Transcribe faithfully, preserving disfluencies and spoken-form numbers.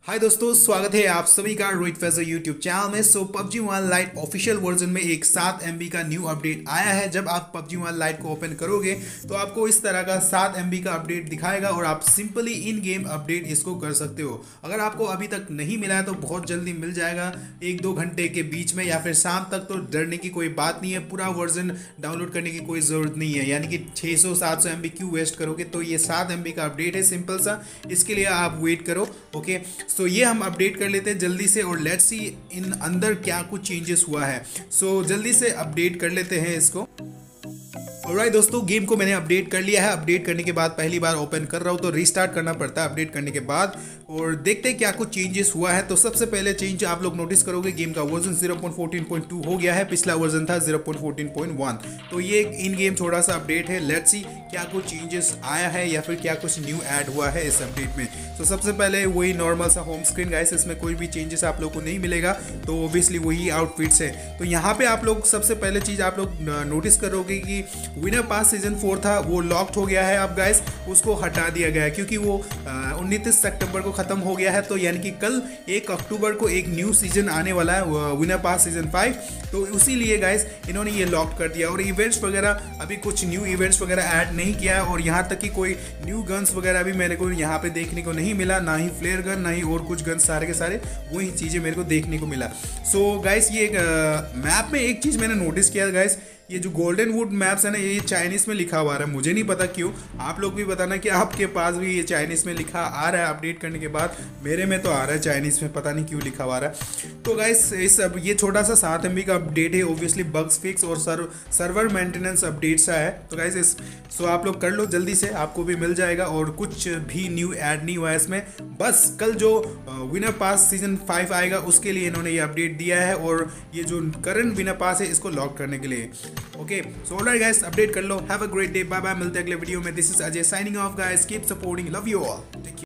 हाय दोस्तों, स्वागत है आप सभी का रोहित फैजर यूट्यूब चैनल में। So PUBG mobile lite official version में एक सात एम बी का न्यू अपडेट आया है। जब आप पबजी मोबाइल लाइट को ओपन करोगे तो आपको इस तरह का सात एम बी का अपडेट दिखाएगा और आप सिंपली इन गेम अपडेट इसको कर सकते हो। अगर आपको अभी तक नहीं मिला है तो बहुत जल्दी मिल जाएगा, एक दो घंटे के बीच में या फिर शाम तक। तो डरने की कोई बात नहीं है, पूरा वर्जन डाउनलोड करने की कोई ज़रूरत नहीं है। यानी कि छः सौ सात सौ एम बी क्यों वेस्ट करोगे। तो ये सात एम बी का अपडेट है सिंपल सा, इसके लिए आप वेट करो। ओके, सो ये हम अपडेट कर लेते हैं जल्दी से और लेट्स सी इन अंदर क्या कुछ चेंजेस हुआ है। सो so, जल्दी से अपडेट कर लेते हैं इसको। ऑलराइट दोस्तों, गेम को मैंने अपडेट कर लिया है। अपडेट करने के बाद पहली बार ओपन कर रहा हूँ तो रीस्टार्ट करना पड़ता है अपडेट करने के बाद, और देखते हैं क्या कुछ चेंजेस हुआ है। तो सबसे पहले चेंज आप लोग नोटिस करोगे, गेम का version zero point fourteen point two हो गया है, पिछला वर्जन था zero point fourteen point one. तो ये एक इन गेम छोटा सा अपडेट है। लेट्स सी क्या कुछ चेंजेस आया है या फिर क्या कुछ न्यू ऐड हुआ है इस अपडेट में। तो सबसे पहले वही नॉर्मल सा होम स्क्रीन गाइस, इसमें कोई भी चेंजेस आप लोग को नहीं मिलेगा। तो ऑब्वियसली वही आउटफिट्स है। तो यहाँ पे आप लोग सबसे पहले चीज़ आप लोग नोटिस करोगे कि विनर पास सीजन फोर था वो लॉक्ड हो गया है। अब गाइस उसको हटा दिया गया है क्योंकि वो उनतीस सितंबर को ख़त्म हो गया है। तो यानी कि कल एक अक्टूबर को एक न्यू सीजन आने वाला है, विनर पास सीजन फाइव। तो उसी लिए गाइस इन्होंने ये लॉक कर दिया और इवेंट्स वगैरह अभी कुछ न्यू इवेंट्स वगैरह ऐड नहीं किया है। और यहाँ तक कि कोई न्यू गन्स वगैरह भी मेरे को यहाँ पे देखने को नहीं मिला, ना ही फ्लेयर गन ना ही और कुछ गन्स, सारे के सारे वही चीज़ें मेरे को देखने को मिला। सो so, गाइस ये मैप में एक चीज़ मैंने नोटिस किया गाइस, ये जो गोल्डन वुड मैप्स है ना, ये चाइनीज़ में लिखा हुआ है। मुझे नहीं पता क्यों, आप लोग भी बताना कि आपके पास भी ये चाइनीज़ में लिखा आ रहा है अपडेट करने के बाद। मेरे में तो आ रहा है चाइनीज़ में, पता नहीं क्यों लिखा हुआ रहा है। तो गाइस इस अब ये छोटा सा सात एम बी का अपडेट है, ओब्वियसली बग्स फिक्स और सर्व सर्वर मेंटेनेंस अपडेट सा है। तो गाइस इस सो आप लोग कर लो जल्दी से, आपको भी मिल जाएगा। और कुछ भी न्यू ऐड नहीं हुआ है इसमें, बस कल जो विनर पास सीजन फाइव आएगा उसके लिए इन्होंने ये अपडेट दिया है और ये जो करंट विनर पास है इसको लॉक करने के लिए। Okay, so alright guys, update कर लो। Have a great day, bye bye, मिलते हैं अगले वीडियो में। This is Ajay signing off guys, keep supporting, love you all, take care.